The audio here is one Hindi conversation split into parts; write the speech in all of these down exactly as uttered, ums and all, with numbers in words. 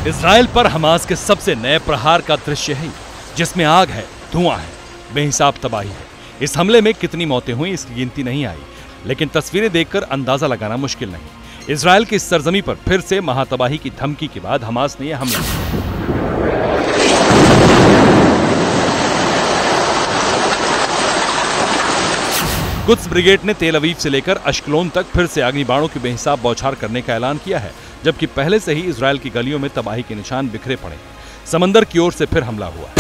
इजराइल पर हमास के सबसे नए प्रहार का दृश्य है, जिसमें आग है, धुआं है, बेहिसाब तबाही है। इस हमले में कितनी मौतें हुई इसकी गिनती नहीं आई, लेकिन तस्वीरें देखकर अंदाजा लगाना मुश्किल नहीं। इजराइल की इस सरजमी पर फिर से महातबाही की धमकी के बाद हमास ने यह हमला किया। कुद्स ब्रिगेड ने तेल अवीव से लेकर अश्कलोन तक फिर से अग्निबाणों की बेहिसाब बौछार करने का ऐलान किया है, जबकि पहले से ही इजराइल की गलियों में तबाही के निशान बिखरे पड़े। समंदर की ओर से फिर हमला हुआ।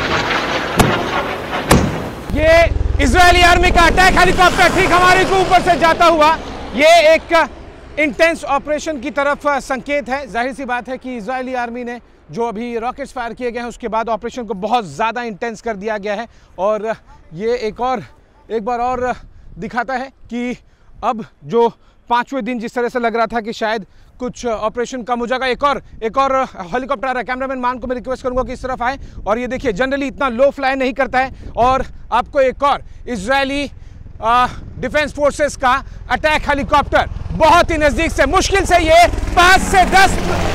ये इजरायली आर्मी का अटैक हेलीकॉप्टर ठीक हमारे को ऊपर से जाता हुआ, ये एक इंटेंस ऑपरेशन की तरफ संकेत है। जाहिर सी बात है कि इजरायली आर्मी ने जो अभी रॉकेट्स फायर किए गए हैं उसके बाद ऑपरेशन को बहुत ज़्यादा इंटेंस कर दिया गया है, और ये एक और एक बार और दिखाता है कि अब जो पांचवें दिन जिस तरह से लग रहा था कि शायद कुछ ऑपरेशन कम हो जाएगा, एक और एक और हेलीकॉप्टर आ रहा है। कैमरामैन मान को मैं रिक्वेस्ट करूंगा कि इस तरफ आए, और ये देखिए जनरली इतना लो फ्लाई नहीं करता है, और आपको एक और इजरायली डिफेंस फोर्सेस का अटैक हेलीकॉप्टर बहुत ही नजदीक से, मुश्किल से ये पांच से दस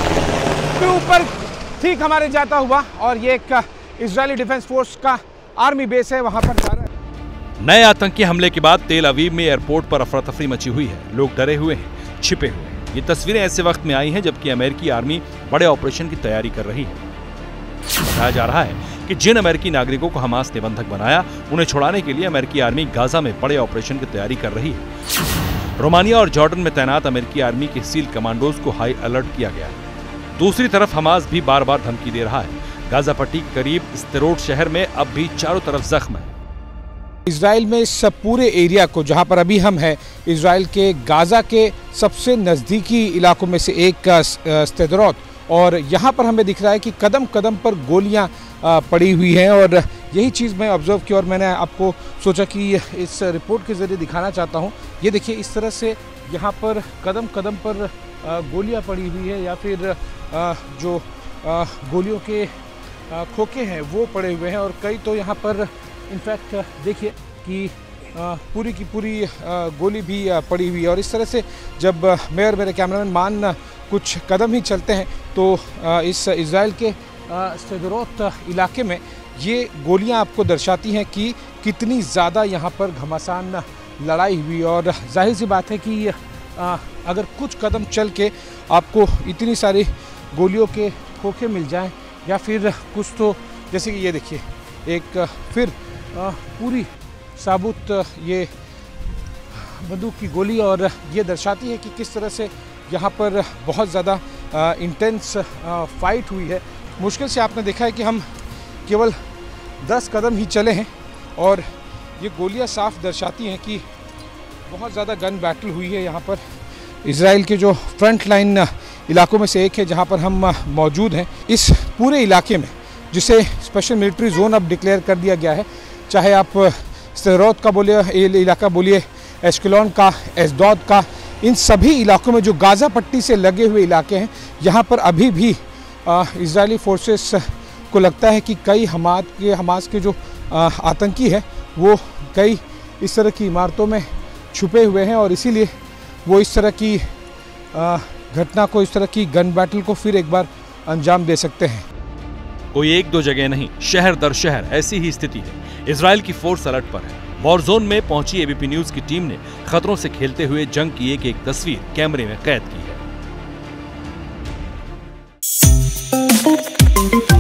के ऊपर ठीक हमारे जाता हुआ, और ये एक इजरायली डिफेंस फोर्स का आर्मी बेस है, वहां पर जा रहा है। नए आतंकी हमले के बाद तेल अवीव में एयरपोर्ट पर अफरा तफरी मची हुई है। लोग डरे हुए हैं, छिपे हुए हैं। ये तस्वीरें ऐसे वक्त में आई हैं जबकि अमेरिकी आर्मी बड़े ऑपरेशन की तैयारी कर रही है। बताया जा रहा है कि जिन अमेरिकी नागरिकों को हमास ने बंधक बनाया, उन्हें छुड़ाने के लिए अमेरिकी आर्मी गाजा में बड़े ऑपरेशन की तैयारी कर रही है। रोमानिया और जॉर्डन में तैनात अमेरिकी आर्मी के सील कमांडोज को हाई अलर्ट किया गया है। दूसरी तरफ हमास भी बार बार धमकी दे रहा है। गाजा पट्टी के करीब स्तेरोट शहर में अब भी चारों तरफ जख्म है। इजराइल में इस पूरे एरिया को, जहां पर अभी हम हैं, इजराइल के गाजा के सबसे नज़दीकी इलाकों में से एक स्तेरोत, और यहाँ पर हमें दिख रहा है कि कदम कदम पर गोलियाँ पड़ी हुई हैं, और यही चीज़ मैं ऑब्जर्व की और मैंने आपको सोचा कि इस रिपोर्ट के ज़रिए दिखाना चाहता हूँ। ये देखिए इस तरह से यहाँ पर कदम कदम पर गोलियाँ पड़ी हुई है, या फिर जो गोलियों के खोखे हैं वो पड़े हुए हैं, और कई तो यहाँ पर इनफैक्ट देखिए कि पूरी की पूरी गोली भी पड़ी हुई है। और इस तरह से जब मैं और मेरे कैमरामैन मान कुछ कदम ही चलते हैं तो इस इजराइल के स्तेरोत इलाके में ये गोलियां आपको दर्शाती हैं कि कितनी ज़्यादा यहाँ पर घमासान लड़ाई हुई। और जाहिर सी बात है कि अगर कुछ कदम चल के आपको इतनी सारी गोलियों के खोखे मिल जाएं, या फिर कुछ तो जैसे कि ये देखिए एक फिर आ, पूरी साबुत ये बंदूक की गोली, और ये दर्शाती है कि किस तरह से यहाँ पर बहुत ज़्यादा इंटेंस फाइट हुई है। मुश्किल से आपने देखा है कि हम केवल दस कदम ही चले हैं, और ये गोलियाँ साफ दर्शाती हैं कि बहुत ज़्यादा गन बैटल हुई है यहाँ पर। इजराइल के जो फ्रंट लाइन इलाकों में से एक है जहाँ पर हम मौजूद हैं। इस पूरे इलाके में, जिसे स्पेशल मिलिट्री जोन अब डिक्लेयर कर दिया गया है, चाहे आप स्तेरोत का बोलिए, इलाका बोलिए, एश्केलोन का, एशडोद का, इन सभी इलाकों में जो गाजा पट्टी से लगे हुए इलाके हैं, यहाँ पर अभी भी इजरायली फोर्सेस को लगता है कि कई हमास के हमास के जो आ, आतंकी है वो कई इस तरह की इमारतों में छुपे हुए हैं, और इसीलिए वो इस तरह की घटना को, इस तरह की गन बैटल को फिर एक बार अंजाम दे सकते हैं। कोई एक दो जगह नहीं, शहर दर शहर ऐसी ही स्थिति है। इजराइल की फोर्स अलर्ट पर है। वॉर जोन में पहुंची एबीपी न्यूज की टीम ने खतरों से खेलते हुए जंग की एक एक तस्वीर कैमरे में कैद की है।